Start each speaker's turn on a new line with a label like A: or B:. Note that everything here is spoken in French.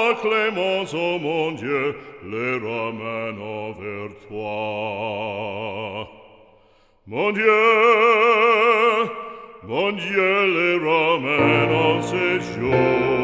A: clémence, ô mon Dieu, les ramène vers toi. Mon Dieu, les ramène en séjour.